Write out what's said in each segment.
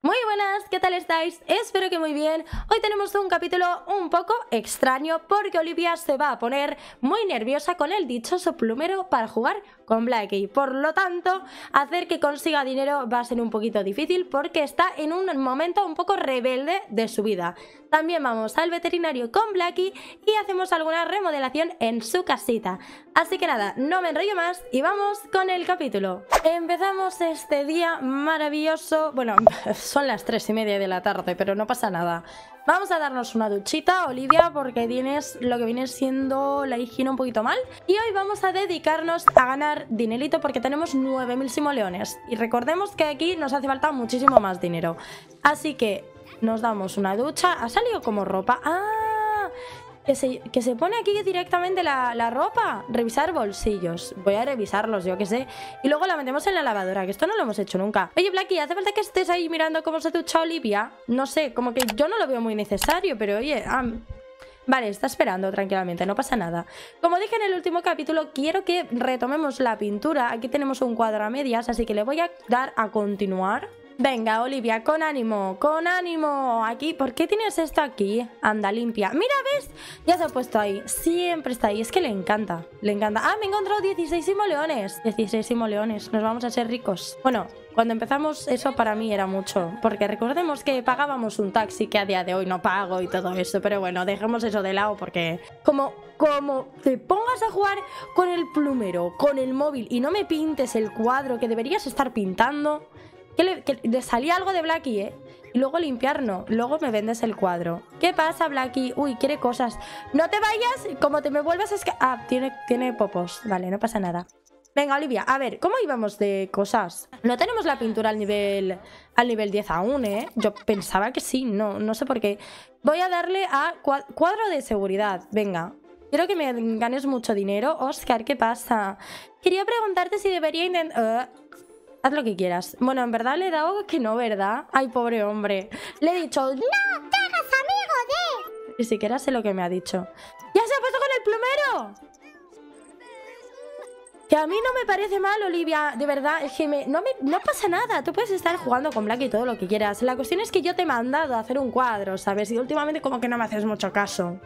Muy buenas, ¿qué tal estáis? Espero que muy bien. Hoy tenemos un capítulo un poco extraño porque Olivia se va a poner muy nerviosa con el dichoso plumero para jugar con Blackie. Por lo tanto, hacer que consiga dinero va a ser un poquito difícil porque está en un momento un poco rebelde de su vida. También vamos al veterinario con Blackie y hacemos alguna remodelación en su casita. Así que nada, no me enrollo más y vamos con el capítulo. Empezamos este día maravilloso. Bueno, son las 3:30 de la tarde, pero no pasa nada. Vamos a darnos una duchita, Olivia, porque tienes lo que viene siendo la higiene un poquito mal. Y hoy vamos a dedicarnos a ganar dinerito porque tenemos 9000 simoleones. Y recordemos que aquí nos hace falta muchísimo más dinero. Así que nos damos una ducha. Ha salido como ropa. ¡Ah! Que se pone aquí directamente la ropa. Revisar bolsillos. Voy a revisarlos, yo que sé. Y luego la metemos en la lavadora, que esto no lo hemos hecho nunca. Oye, Blackie, ¿hace falta que estés ahí mirando cómo se ducha Olivia? No sé, como que yo no lo veo muy necesario, pero oye... Vale, está esperando tranquilamente, no pasa nada. Como dije en el último capítulo, quiero que retomemos la pintura. Aquí tenemos un cuadro a medias, así que le voy a dar a continuar. Venga, Olivia, con ánimo, con ánimo. Aquí, ¿por qué tienes esto aquí? Anda, limpia. Mira, ¿ves? Ya se ha puesto ahí. Siempre está ahí. Es que le encanta. Le encanta. Ah, me he encontrado 16 simoleones. 16 simoleones. Nos vamos a ser ricos. Bueno, cuando empezamos eso para mí era mucho. Porque recordemos que pagábamos un taxi que a día de hoy no pago y todo eso. Pero bueno, dejemos eso de lado porque... Como te pongas a jugar con el plumero, con el móvil y no me pintes el cuadro que deberías estar pintando... Que le salía algo de Blackie, ¿eh? Y luego limpiar no. Luego me vendes el cuadro. ¿Qué pasa, Blackie? Uy, quiere cosas. No te vayas, como te me vuelvas a... Ah, tiene popos. Vale, no pasa nada. Venga, Olivia, a ver, ¿cómo íbamos de cosas? No tenemos la pintura al nivel 10 aún, ¿eh? Yo pensaba que sí, no sé por qué. Voy a darle a cuadro de seguridad. Venga. Quiero que me ganes mucho dinero. Oscar, ¿qué pasa? Quería preguntarte si debería intentar... Haz lo que quieras. Bueno, en verdad le he dado que no, ¿verdad? Ay, pobre hombre. Le he dicho, ¡no te hagas amigo de! Ni siquiera sé lo que me ha dicho. ¡Ya se ha puesto con el plumero! Que a mí no me parece mal, Olivia. De verdad, es que no pasa nada. Tú puedes estar jugando con Blackie y todo lo que quieras. La cuestión es que yo te he mandado a hacer un cuadro, ¿sabes? Y últimamente como que no me haces mucho caso.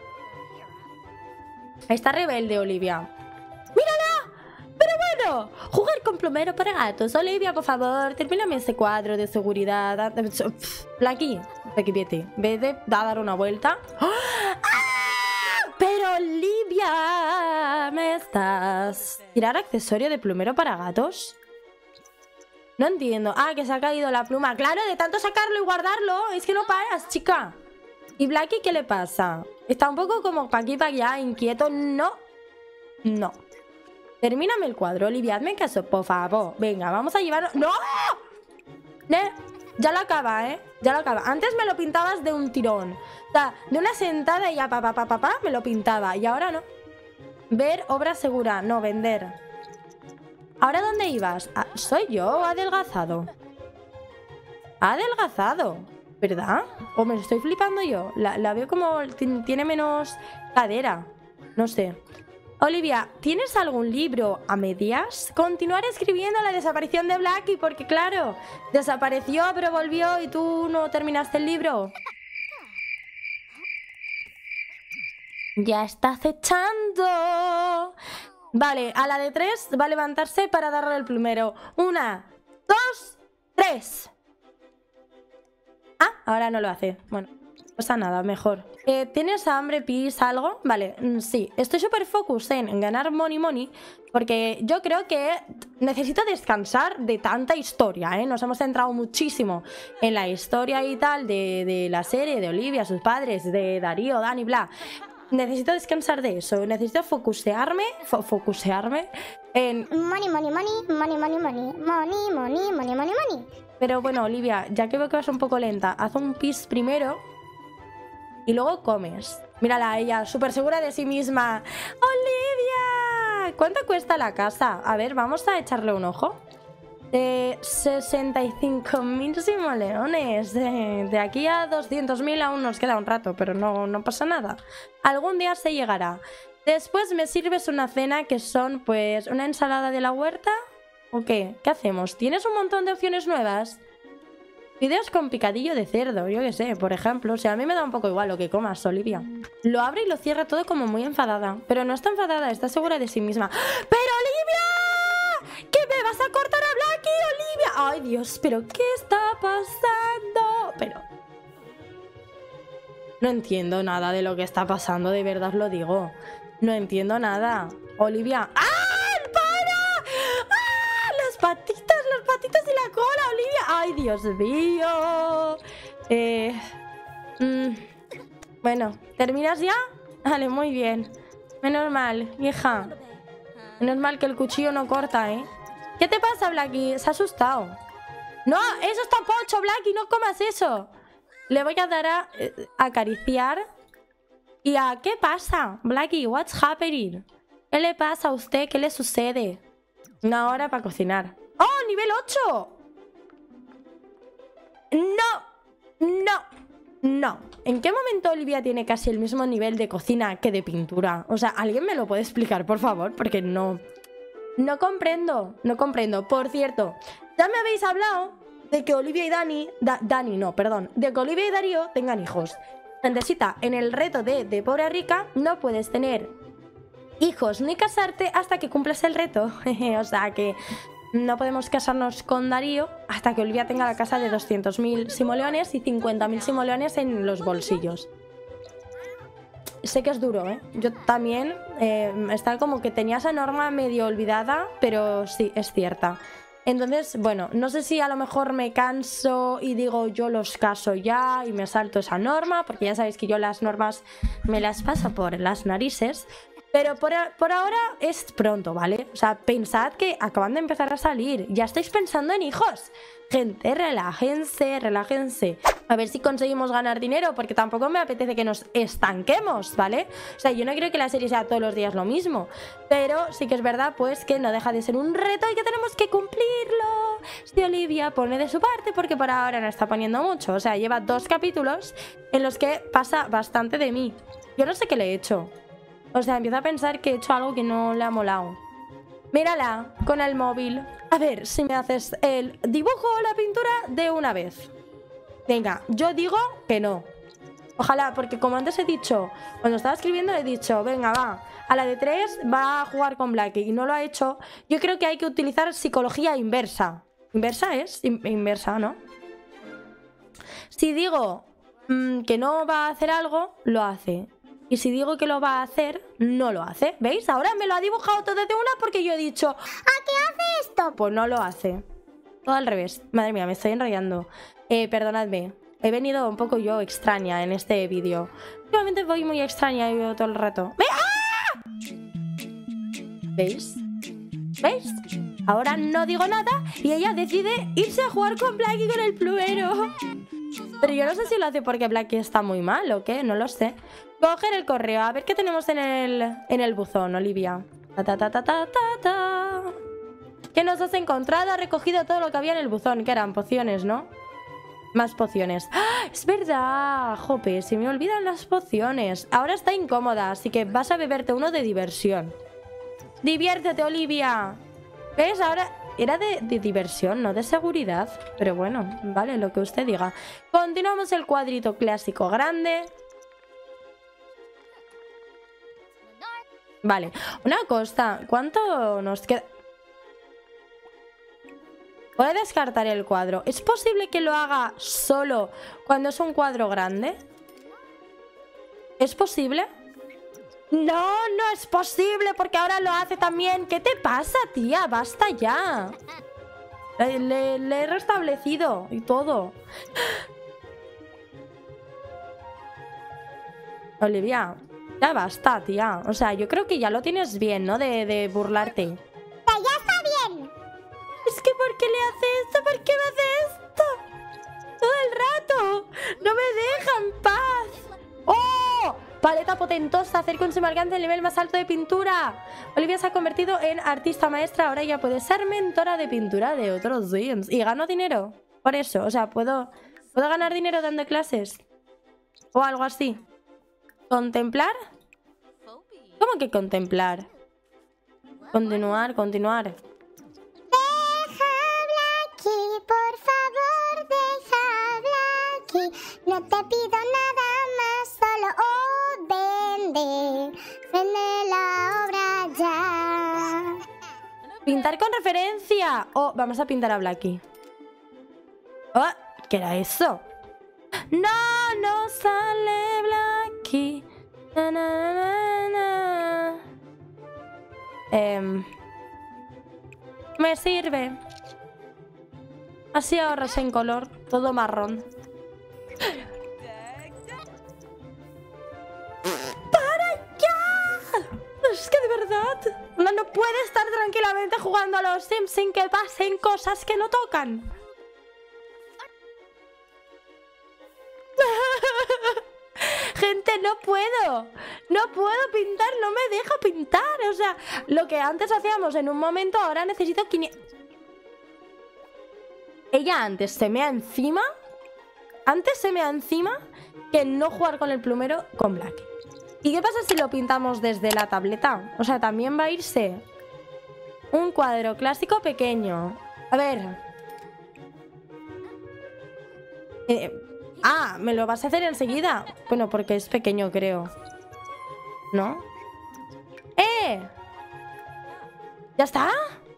Está rebelde, Olivia. ¡Mírala! Pero bueno, jugar con plumero para gatos. Olivia, por favor, termíname ese cuadro de seguridad. Blackie, vete a dar una vuelta. ¡Ah! Pero Olivia, ¿me estás? ¿Tirar accesorio de plumero para gatos? No entiendo. Ah, que se ha caído la pluma. Claro, de tanto sacarlo y guardarlo. Es que no paras, chica. ¿Y Blackie qué le pasa? Está un poco como pa' aquí, pa' allá, inquieto. No. Termíname el cuadro, Olivia, hazme caso, por favor. Venga, vamos a llevarlo... ¡No! Ya lo acaba, ¿eh? Ya lo acaba. Antes me lo pintabas de un tirón. O sea, de una sentada y ya me lo pintaba. Y ahora no. Ver, obra segura. No, vender. ¿Ahora dónde ibas? Ah, ¿soy yo o ha adelgazado? Ha adelgazado, ¿verdad? ¿O me estoy flipando yo? La veo como... Tiene menos cadera. No sé. Olivia, ¿tienes algún libro a medias? Continuar escribiendo la desaparición de Blackie, porque claro, desapareció pero volvió y tú no terminaste el libro. Ya está acechando. Vale, a la de 3 va a levantarse para darle el plumero. 1, 2, 3. Ah, ahora no lo hace. Bueno. No pasa nada, mejor. ¿Tienes hambre, pis, algo? Vale, sí. Estoy súper focus en ganar money, porque yo creo que necesito descansar de tanta historia, ¿eh? Nos hemos centrado muchísimo en la historia y tal de la serie, de Olivia, sus padres, de Darío, Dani, bla. Necesito descansar de eso. Necesito focusearme en... Money. Pero bueno, Olivia, ya que veo que vas un poco lenta, haz un pis primero... Y luego comes. Mírala, ella, súper segura de sí misma. ¡Olivia! ¿Cuánto cuesta la casa? A ver, vamos a echarle un ojo. 65.000 simoleones. De aquí a 200.000 aún nos queda un rato, pero no pasa nada. Algún día se llegará. Después me sirves una cena que son, pues, una ensalada de la huerta. ¿O qué? ¿Qué hacemos? ¿Tienes un montón de opciones nuevas? Fideos con picadillo de cerdo, yo qué sé, por ejemplo. O sea, a mí me da un poco igual lo que comas, Olivia. Lo abre y lo cierra todo como muy enfadada. Pero no está enfadada, está segura de sí misma. ¡Pero Olivia! ¿Qué me vas a cortar a Blackie, Olivia? ¡Ay, Dios! ¿Pero qué está pasando? Pero... no entiendo nada de lo que está pasando, de verdad os lo digo. No entiendo nada. Olivia... ¡ah! Las patitas y la cola, Olivia. Ay, Dios mío. Bueno, ¿terminas ya? Vale, muy bien. Menos mal, hija. Menos mal que el cuchillo no corta, ¿eh? ¿Qué te pasa, Blackie? Se ha asustado. No, eso está pocho, Blackie, no comas eso. Le voy a dar a acariciar. ¿Y a qué pasa? Blackie, what's happening? ¿Qué le pasa a usted? ¿Qué le sucede? Una hora para cocinar. ¡Oh, nivel 8! No. ¿En qué momento Olivia tiene casi el mismo nivel de cocina que de pintura? O sea, ¿alguien me lo puede explicar, por favor? Porque no comprendo. Por cierto, ya me habéis hablado de que Olivia y de que Olivia y Darío tengan hijos. Gentecita, en el reto de pobre a rica no puedes tener hijos ni casarte hasta que cumplas el reto. O sea que no podemos casarnos con Darío hasta que Olivia tenga la casa de 200.000 simoleones y 50.000 simoleones en los bolsillos. Sé que es duro, ¿eh? Yo también está como que tenía esa norma medio olvidada, pero sí, es cierta. Entonces, bueno, no sé si a lo mejor me canso y digo yo los caso ya y me salto esa norma, porque ya sabéis que yo las normas me las paso por las narices. Pero por ahora es pronto, ¿vale? O sea, pensad que acaban de empezar a salir. Ya estáis pensando en hijos. Gente, relájense. A ver si conseguimos ganar dinero, porque tampoco me apetece que nos estanquemos, ¿vale? O sea, yo no quiero que la serie sea todos los días lo mismo. Pero sí que es verdad, pues, que no deja de ser un reto y que tenemos que cumplirlo. Si Olivia pone de su parte, porque por ahora no está poniendo mucho. O sea, lleva 2 capítulos en los que pasa bastante de mí. Yo no sé qué le he hecho. O sea, empiezo a pensar que he hecho algo que no le ha molado. Mírala, con el móvil. A ver si me haces el dibujo o la pintura de una vez. Venga, yo digo que no. Ojalá, porque como antes he dicho, cuando estaba escribiendo he dicho, venga, va, a la de 3 va a jugar con Blackie y no lo ha hecho. Yo creo que hay que utilizar psicología inversa. ¿Inversa es? Inversa, ¿no? Si digo que no va a hacer algo, lo hace. Y si digo que lo va a hacer, no lo hace. ¿Veis? Ahora me lo ha dibujado todo de una porque yo he dicho, ¿a qué hace esto? Pues no lo hace. Todo al revés. Madre mía, me estoy enrollando. Perdonadme. He venido un poco yo extraña en este vídeo. Últimamente voy muy extraña y veo todo el rato. ¡Ah! ¿Veis? ¿Veis? Ahora no digo nada y ella decide irse a jugar con Blackie con el plumero. Pero yo no sé si lo hace porque Blackie está muy mal o qué, no lo sé. Coger el correo, a ver qué tenemos en el buzón, Olivia. ¿Qué nos has encontrado? Ha recogido todo lo que había en el buzón, que eran pociones, ¿no? Más pociones. ¡Ah! Es verdad, jope, se me olvidan las pociones. Ahora está incómoda, así que vas a beberte uno de diversión. ¡Diviértete, Olivia! ¿Ves? Ahora era de diversión, no de seguridad. Pero bueno, vale, lo que usted diga. Continuamos el cuadrito clásico grande. Vale, una cosa, ¿cuánto nos queda? Voy a descartar el cuadro. ¿Es posible que lo haga solo cuando es un cuadro grande? ¿Es posible? No, no es posible porque ahora lo hace también. ¿Qué te pasa, tía? Basta ya. Le he restablecido y todo. Olivia, ya basta, tía. O sea, yo creo que ya lo tienes bien, ¿no? De burlarte. ¡Ya está bien! Es que ¿por qué le hace esto? ¿Por qué me hace esto? Todo el rato. No me deja en paz. ¡Oh! Paleta potentosa. Hacer con su alcance el nivel más alto de pintura. Olivia se ha convertido en artista maestra. Ahora ya puede ser mentora de pintura de otros Sims. Y gano dinero. Por eso, o sea, ¿puedo ganar dinero dando clases? O algo así. ¿Contemplar? ¿Cómo que contemplar? Continuar. Deja, Blackie, por favor, deja. No te pido nada más, solo vende la obra ya. Pintar con referencia. Oh, vamos a pintar a Blackie. Oh, ¿qué era eso? No sale Blackie. Na, na, na, na. Me sirve. Así ahorras en color. Todo marrón. ¡Para ya! Es que de verdad no puede estar tranquilamente jugando a los Sims sin que pasen cosas que no tocan. Gente, no puedo pintar, no me deja pintar. O sea, lo que antes hacíamos en un momento, ahora necesito 500. Ella antes se mea encima que no jugar con el plumero con Blackie. ¿Y qué pasa si lo pintamos desde la tableta? O sea, también va a irse un cuadro clásico pequeño. A ver. ¿Me lo vas a hacer enseguida? Bueno, porque es pequeño, creo. ¿No? ¿Ya está?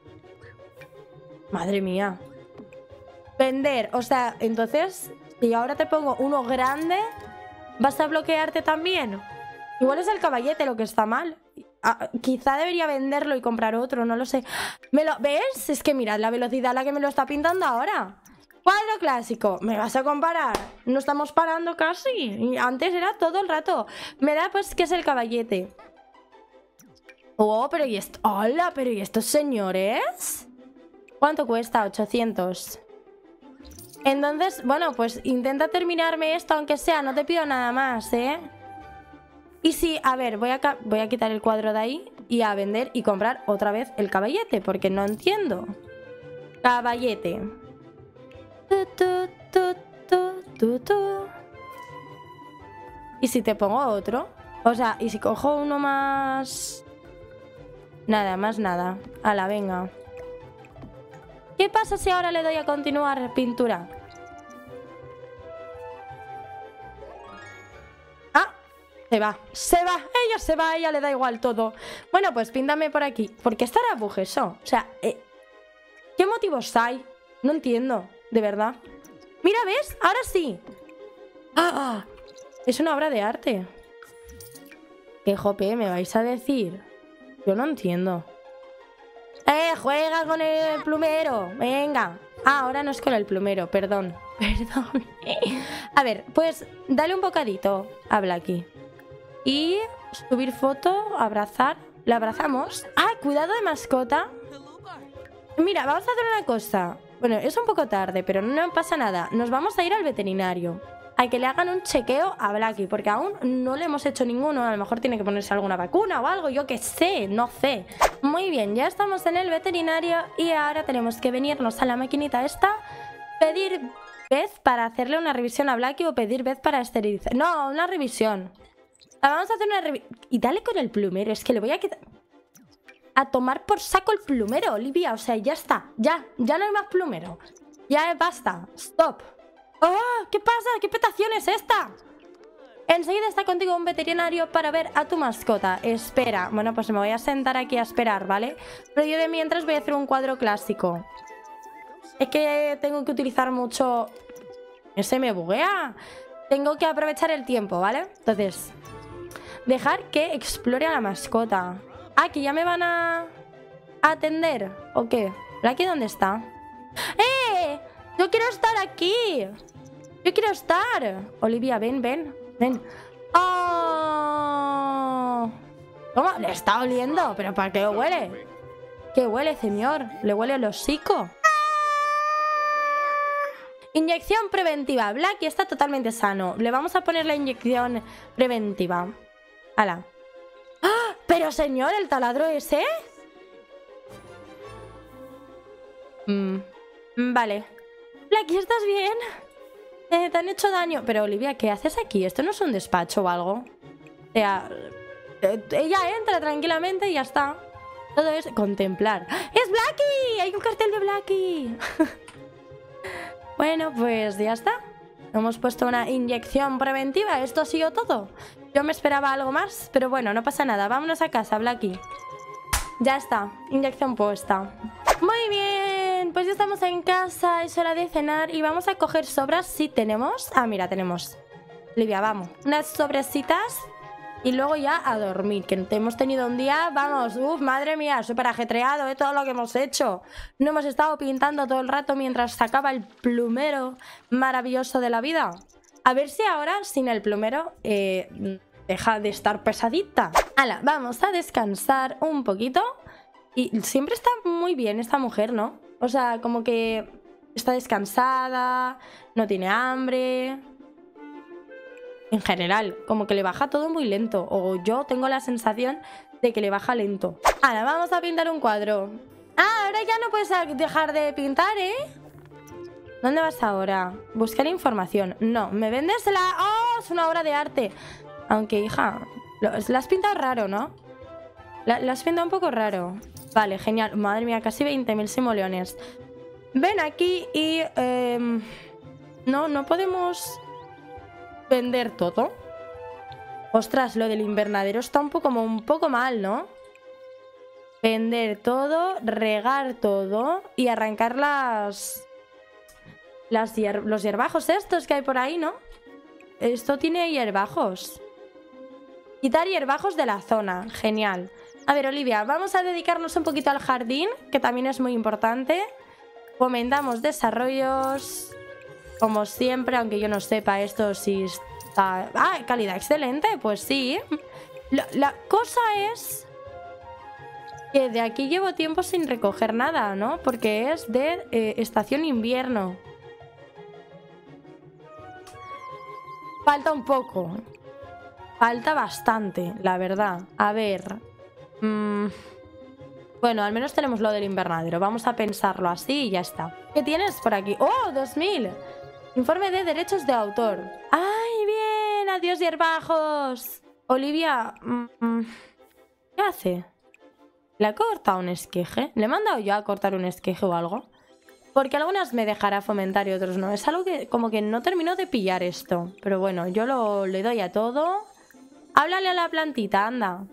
Madre mía. Vender. O sea, entonces, si ahora te pongo uno grande, ¿vas a bloquearte también? Igual es el caballete lo que está mal. Quizá debería venderlo y comprar otro, no lo sé. ¿Ves? Es que mirad la velocidad a la que me lo está pintando ahora. Cuadro clásico. ¿Me vas a comparar? No estamos parando casi. Antes era todo el rato. Me da pues que es el caballete. Oh, pero ¿y esto? ¡Hola! ¿Pero y estos señores? ¿Cuánto cuesta? 800. Entonces, bueno, pues intenta terminarme esto, aunque sea. No te pido nada más, ¿eh? Y sí, a ver, voy a quitar el cuadro de ahí y a vender y comprar otra vez el caballete, porque no entiendo. Caballete. ¿Y si te pongo otro? O sea, ¿y si cojo uno más? Nada, más nada. Ala, venga. ¿Qué pasa si ahora le doy a continuar pintura? Se va, ella se va, ella le da igual todo. Bueno, pues píntame por aquí. ¿Por qué estará bujeso? O sea, ¿qué motivos hay? No entiendo, de verdad. Mira, ¿ves? Ahora sí. ¡Ah! Es una obra de arte. ¿Qué jope me vais a decir? Yo no entiendo. Juega con el plumero. Venga. Ahora no es con el plumero, perdón. Perdón. A ver, pues dale un bocadito a Blackie. Y subir foto, abrazar. ¿La abrazamos? Cuidado de mascota. Mira, vamos a hacer una cosa. Bueno, es un poco tarde, pero no pasa nada. Nos vamos a ir al veterinario. Hay que le hagan un chequeo a Blackie, porque aún no le hemos hecho ninguno. A lo mejor tiene que ponerse alguna vacuna o algo, yo qué sé, no sé. Muy bien, ya estamos en el veterinario y ahora tenemos que venirnos a la maquinita esta, pedir vez para hacerle una revisión a Blackie o pedir vez para esterilizar. No, una revisión. Vamos a hacer una revisión. Y dale con el plumero, es que le voy a quitar... A tomar por saco el plumero, Olivia. O sea, ya está, ya no hay más plumero. Ya basta, stop. ¡Oh! ¿Qué pasa? ¿Qué petación es esta? Enseguida está contigo un veterinario para ver a tu mascota. Espera. Bueno, pues me voy a sentar aquí a esperar, ¿vale? Pero yo de mientras voy a hacer un cuadro clásico. Es que tengo que utilizar mucho... Ese me buguea. Tengo que aprovechar el tiempo, ¿vale? Entonces, dejar que explore a la mascota. ¿Que ya me van a atender? ¿O qué? ¿Blackie dónde está? ¡Yo quiero estar aquí! ¡Yo quiero estar! Olivia, ven. ¡Oh! ¿Cómo? Le está oliendo. ¿Pero para qué huele? ¿Qué huele, señor? ¿Le huele el hocico? Inyección preventiva. Blackie está totalmente sano. Le vamos a poner la inyección preventiva. ¡Hala! ¡Ah! Pero señor, ¿el taladro ese? Vale. Blackie, ¿estás bien? Te han hecho daño. Pero Olivia, ¿qué haces aquí? ¿Esto no es un despacho o algo? O sea, ella entra tranquilamente y ya está. Todo es contemplar. ¡Es Blackie! ¡Hay un cartel de Blackie! Bueno, pues ya está. Hemos puesto una inyección preventiva. Esto ha sido todo. Yo me esperaba algo más, pero bueno, no pasa nada. Vámonos a casa, Blacky. Ya está, inyección puesta. Muy bien, pues ya estamos en casa. Es hora de cenar y vamos a coger sobras si tenemos. Ah, mira, tenemos. Olivia, vamos. Unas sobrecitas y luego ya a dormir. Que hemos tenido un día, vamos, madre mía, súper ajetreado, todo lo que hemos hecho. No hemos estado pintando todo el rato mientras sacaba el plumero maravilloso de la vida. A ver si ahora, sin el plumero, deja de estar pesadita. Hala, vamos a descansar un poquito. Y siempre está muy bien esta mujer, ¿no? O sea, como que está descansada, no tiene hambre. En general, como que le baja todo muy lento. O yo tengo la sensación de que le baja lento. Ahora, vamos a pintar un cuadro. Ah, ahora ya no puedes dejar de pintar, ¿eh? ¿Dónde vas ahora? Buscar información. No, ¿me vendes la...? ¡Oh! Es una obra de arte. Aunque, hija, la has pintado raro, ¿no? La has pintado un poco raro. Vale, genial. Madre mía, casi 20.000 simoleones. Ven aquí y... No podemos... vender todo. Ostras, lo del invernadero está un poco mal, ¿no? Vender todo, regar todo y arrancar los hierbajos estos que hay por ahí, ¿no? Esto tiene hierbajos. Quitar hierbajos de la zona, genial. A ver, Olivia, vamos a dedicarnos un poquito al jardín, que también es muy importante. Fomentamos desarrollos... Como siempre, aunque yo no sepa esto si está... Ah, calidad excelente, pues sí. La cosa es que de aquí llevo tiempo sin recoger nada, ¿no? Porque es de estación invierno. Falta un poco. Falta bastante, la verdad. A ver... Bueno, al menos tenemos lo del invernadero. Vamos a pensarlo así y ya está. ¿Qué tienes por aquí? ¡Oh, 2000! Informe de derechos de autor. ¡Ay, bien! ¡Adiós, hierbajos! Olivia... ¿Qué hace? ¿Le ha cortado un esqueje? ¿Le he mandado yo a cortar un esqueje o algo? Porque algunas me dejará fomentar y otros no. Es algo que como que no termino de pillar esto. Pero bueno, yo le doy a todo. Háblale a la plantita, anda.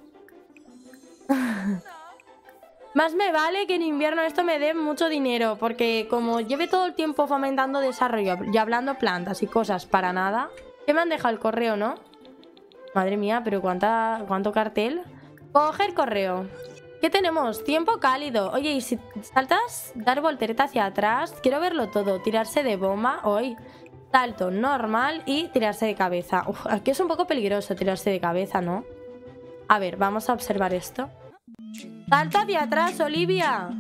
Más me vale que en invierno esto me dé mucho dinero, porque como lleve todo el tiempo fomentando desarrollo y hablando plantas y cosas para nada. ¿Qué me han dejado el correo, no? Madre mía, pero ¿cuánto cartel? Coger correo. ¿Qué tenemos? Tiempo cálido. Oye, y si saltas, dar voltereta hacia atrás. Quiero verlo todo. Tirarse de bomba. Hoy. Salto normal y tirarse de cabeza. Uf, aquí es un poco peligroso tirarse de cabeza, ¿no? A ver, vamos a observar esto. ¡Salta hacia atrás, Olivia!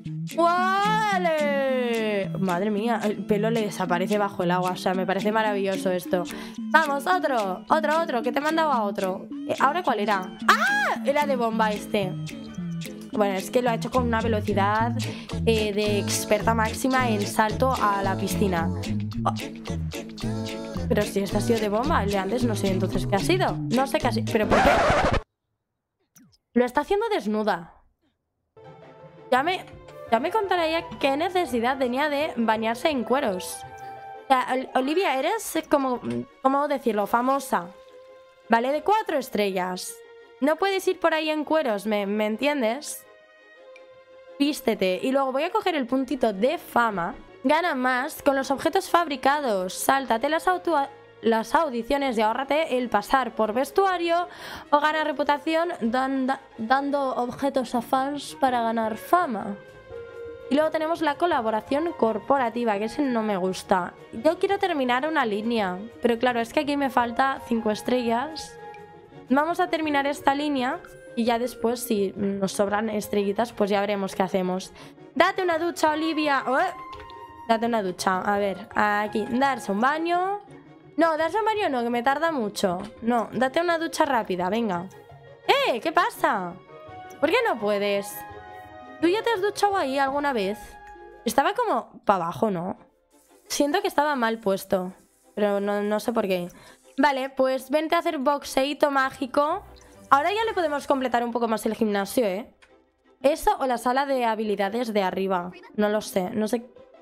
¡Vale! Madre mía, el pelo le desaparece bajo el agua. O sea, me parece maravilloso esto. Vamos, otro, que te he mandado a otro. ¿Ahora cuál era? ¡Ah! Era de bomba este. Bueno, es que lo ha hecho con una velocidad de experta máxima en salto a la piscina. Oh. Pero si este ha sido de bomba, el de antes no sé entonces qué ha sido. No sé qué ha sido. ¿Pero por qué? Lo está haciendo desnuda. Ya me contará ella qué necesidad tenía de bañarse en cueros. O sea, Olivia, eres como... ¿Cómo decirlo? Famosa. Vale, de 4 estrellas. No puedes ir por ahí en cueros, ¿me entiendes? Vístete. Y luego voy a coger el puntito de fama. Gana más con los objetos fabricados. Sáltate las audiciones y ahórrate el pasar por vestuario o gana reputación dando objetos a fans para ganar fama. Y luego tenemos la colaboración corporativa, que ese no me gusta. Yo quiero terminar una línea, pero claro, es que aquí me falta 5 estrellas. Vamos a terminar esta línea y ya después, si nos sobran estrellitas, pues ya veremos qué hacemos. Date una ducha, Olivia. Date una ducha. A ver, aquí, darse un baño. No, darse un baño no, que me tarda mucho. No, date una ducha rápida, venga. ¿Qué pasa? ¿Por qué no puedes? ¿Tú ya te has duchado ahí alguna vez? Estaba como para abajo, ¿no? Siento que estaba mal puesto, pero no sé por qué. Vale, pues vente a hacer boxeito mágico. Ahora ya le podemos completar un poco más el gimnasio, ¿eh? Eso o la sala de habilidades de arriba. No lo sé, no sé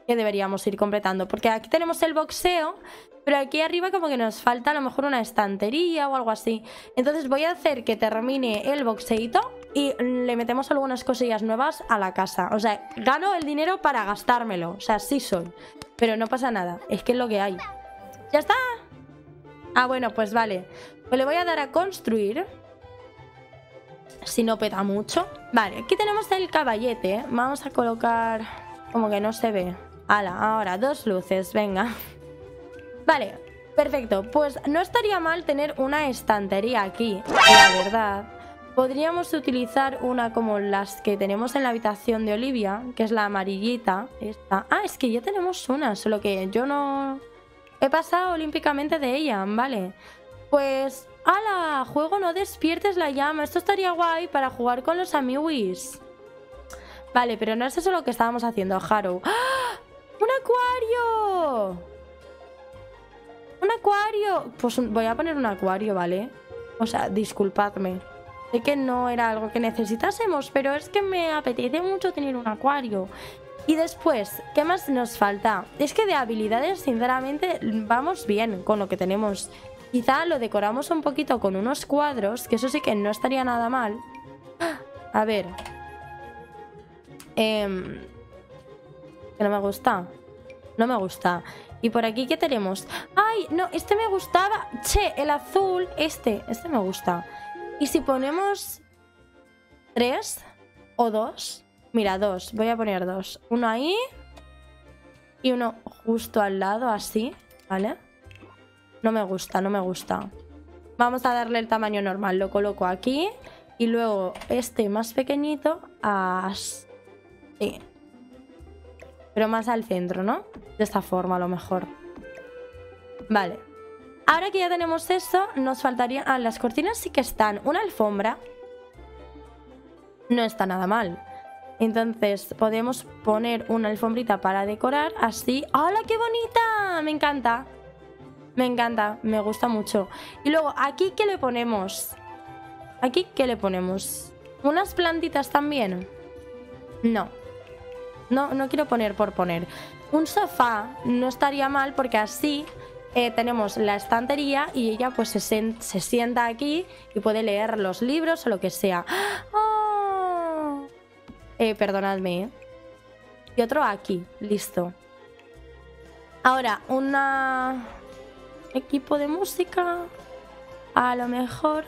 que deberíamos ir completando. Porque aquí tenemos el boxeo, pero aquí arriba como que nos falta a lo mejor una estantería o algo así. Entonces voy a hacer que termine el boxeito y le metemos algunas cosillas nuevas a la casa. O sea, gano el dinero para gastármelo. O sea, sí soy. Pero no pasa nada, es que es lo que hay. ¡Ya está! Ah, bueno, pues vale. Pues le voy a dar a construir. Si no peta mucho. Vale, aquí tenemos el caballete. Vamos a colocar... como que no se ve. Hala, ahora, 2 luces, venga. Vale, perfecto. Pues no estaría mal tener una estantería aquí, la verdad. Podríamos utilizar una como las que tenemos en la habitación de Olivia, que es la amarillita. Esta. Ah, es que ya tenemos una, solo que yo no... he pasado olímpicamente de ella, vale. Pues... ¡hala! Juego, no despiertes la llama. Esto estaría guay para jugar con los amiguis. Vale, pero no es eso lo que estábamos haciendo, Haru. ¡Ah! ¡Un acuario! ¡Un acuario! Pues voy a poner un acuario, ¿vale? O sea, disculpadme. Sé que no era algo que necesitásemos, pero es que me apetece mucho tener un acuario. Y después, ¿qué más nos falta? Es que de habilidades, sinceramente, vamos bien con lo que tenemos. Quizá lo decoramos un poquito con unos cuadros, que eso sí que no estaría nada mal. A ver. Que no me gusta. No me gusta. Y por aquí, ¿qué tenemos? ¡Ay! No, este me gustaba. Che, el azul. Este me gusta. ¿Y si ponemos 3 o 2? Mira, 2. Voy a poner 2. Uno ahí. Y uno justo al lado, así. ¿Vale? No me gusta, no me gusta. Vamos a darle el tamaño normal. Lo coloco aquí. Y luego este más pequeñito. Así. Pero más al centro, ¿no? De esta forma a lo mejor. Vale. Ahora que ya tenemos eso, nos faltaría... ah, las cortinas sí que están. Una alfombra. No está nada mal. Entonces podemos poner una alfombrita para decorar. Así. ¡Hola, qué bonita! Me encanta. Me encanta, me gusta mucho. Y luego, ¿aquí qué le ponemos? ¿Aquí qué le ponemos? ¿Unas plantitas también? No. No quiero poner por poner. Un sofá no estaría mal porque así tenemos la estantería y ella pues se sienta aquí y puede leer los libros o lo que sea. ¡Oh! Perdonadme, ¿eh? Y otro aquí, listo. Ahora, una... equipo de música, a lo mejor.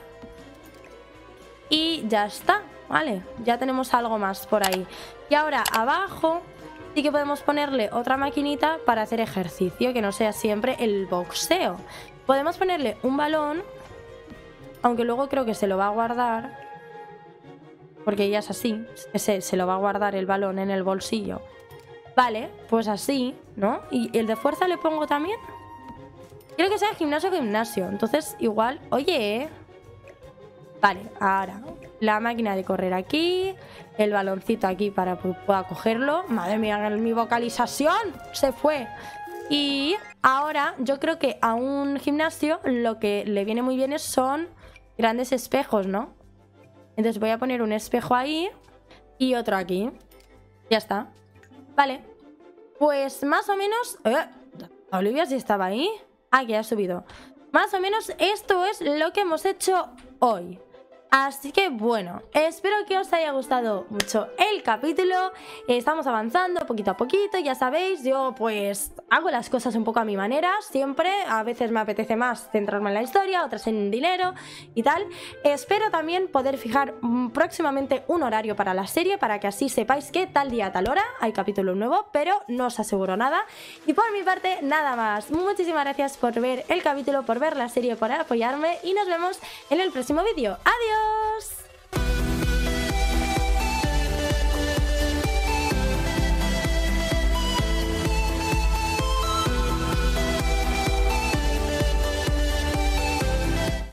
Y ya está, vale. Ya tenemos algo más por ahí. Y ahora abajo sí que podemos ponerle otra maquinita para hacer ejercicio, que no sea siempre el boxeo. Podemos ponerle un balón, aunque luego creo que se lo va a guardar, porque ella es así, se lo va a guardar el balón en el bolsillo. Vale, pues así, ¿no? Y el de fuerza le pongo también. Quiero que sea gimnasio. Entonces, igual... oye, vale, ahora la máquina de correr aquí. El baloncito aquí para que pueda cogerlo. Madre mía, mi vocalización se fue. Y ahora yo creo que a un gimnasio lo que le viene muy bien son grandes espejos, ¿no? Entonces voy a poner un espejo ahí y otro aquí. Ya está. Vale. Pues más o menos... Olivia, ¿sí estaba ahí? Ah, que ya ha subido. Más o menos esto es lo que hemos hecho hoy. Así que bueno, espero que os haya gustado mucho el capítulo. Estamos avanzando poquito a poquito, ya sabéis. Yo pues hago las cosas un poco a mi manera, siempre. A veces me apetece más centrarme en la historia, otras en dinero y tal. Espero también poder fijar próximamente un horario para la serie, para que así sepáis que tal día, tal hora hay capítulo nuevo, pero no os aseguro nada. Y por mi parte, nada más. Muchísimas gracias por ver el capítulo, por ver la serie, por apoyarme y nos vemos en el próximo vídeo. ¡Adiós!